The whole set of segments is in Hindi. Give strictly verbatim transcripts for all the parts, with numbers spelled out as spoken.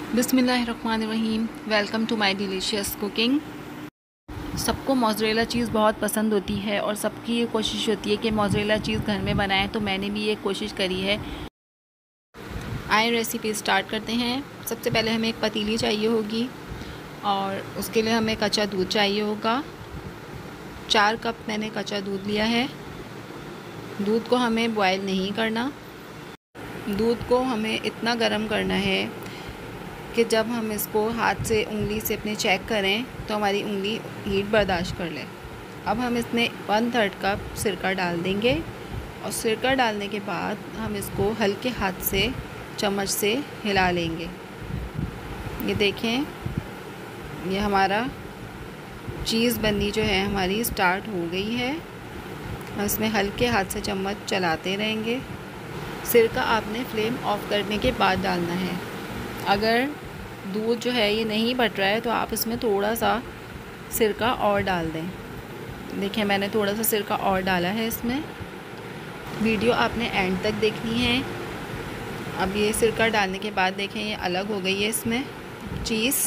बिस्मिल्लाहिर्रहमानिर्रहीम। Welcome to my delicious cooking. सबको मोज़रेला चीज़ बहुत पसंद होती है और सबकी ये कोशिश होती है कि मोज़रेला चीज़ घर में बनाएं, तो मैंने भी ये कोशिश करी है। आए रेसिपी स्टार्ट करते हैं। सबसे पहले हमें एक पतीली चाहिए होगी और उसके लिए हमें कच्चा दूध चाहिए होगा। चार कप मैंने कच्चा दूध लिया है। दूध को हमें बॉयल नहीं करना। दूध को हमें इतना गर्म करना है कि जब हम इसको हाथ से उंगली से अपने चेक करें तो हमारी उंगली हीट बर्दाश्त कर ले। अब हम इसमें वन थर्ड कप सिरका डाल देंगे और सिरका डालने के बाद हम इसको हल्के हाथ से चम्मच से हिला लेंगे। ये देखें, ये हमारा चीज़ बननी जो है हमारी स्टार्ट हो गई है। हम इसमें हल्के हाथ से चम्मच चलाते रहेंगे। सिरका आपने फ्लेम ऑफ करने के बाद डालना है। अगर दूध जो है ये नहीं बट रहा है तो आप इसमें थोड़ा सा सिरका और डाल दें। देखिए, मैंने थोड़ा सा सिरका और डाला है इसमें। वीडियो आपने एंड तक देखनी है। अब ये सिरका डालने के बाद देखें, ये अलग हो गई है। इसमें चीज़,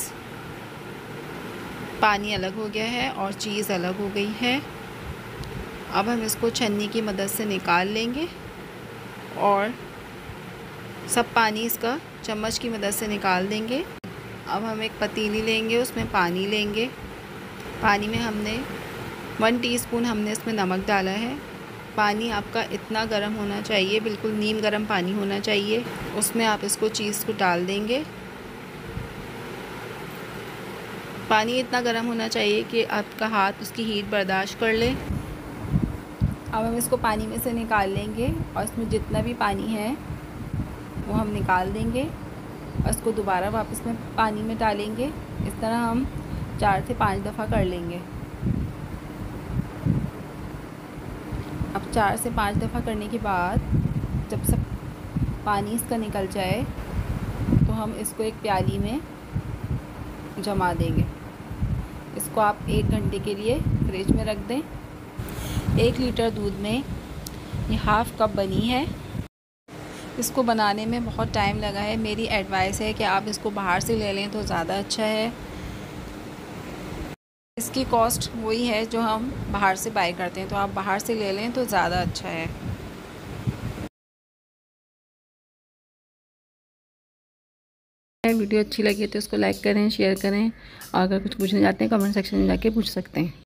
पानी अलग हो गया है और चीज़ अलग हो गई है। अब हम इसको छन्नी की मदद से निकाल लेंगे और सब पानी इसका चम्मच की मदद से निकाल देंगे। अब हम एक पतीली लेंगे, उसमें पानी लेंगे। पानी में हमने वन टीस्पून हमने इसमें नमक डाला है। पानी आपका इतना गर्म होना चाहिए, बिल्कुल नीम गर्म पानी होना चाहिए। उसमें आप इसको चीज़ को डाल देंगे। पानी इतना गर्म होना चाहिए कि आपका हाथ उसकी हीट बर्दाश्त कर ले। अब हम इसको पानी में से निकाल लेंगे और इसमें जितना भी पानी है वो हम निकाल देंगे और इसको दोबारा वापस में पानी में डालेंगे। इस तरह हम चार से पाँच दफ़ा कर लेंगे। अब चार से पाँच दफ़ा करने के बाद जब सब पानी इसका निकल जाए तो हम इसको एक प्याली में जमा देंगे। इसको आप एक घंटे के लिए फ्रिज में रख दें। एक लीटर दूध में ये हाफ़ कप बनी है। इसको बनाने में बहुत टाइम लगा है। मेरी एडवाइस है कि आप इसको बाहर से ले लें तो ज़्यादा अच्छा है। इसकी कॉस्ट वही है जो हम बाहर से बाय करते हैं, तो आप बाहर से ले लें तो ज़्यादा अच्छा है। वीडियो अच्छी लगी तो इसको लाइक करें, शेयर करें और अगर कुछ पूछना चाहते हैं कमेंट सेक्शन में जाके पूछ सकते हैं।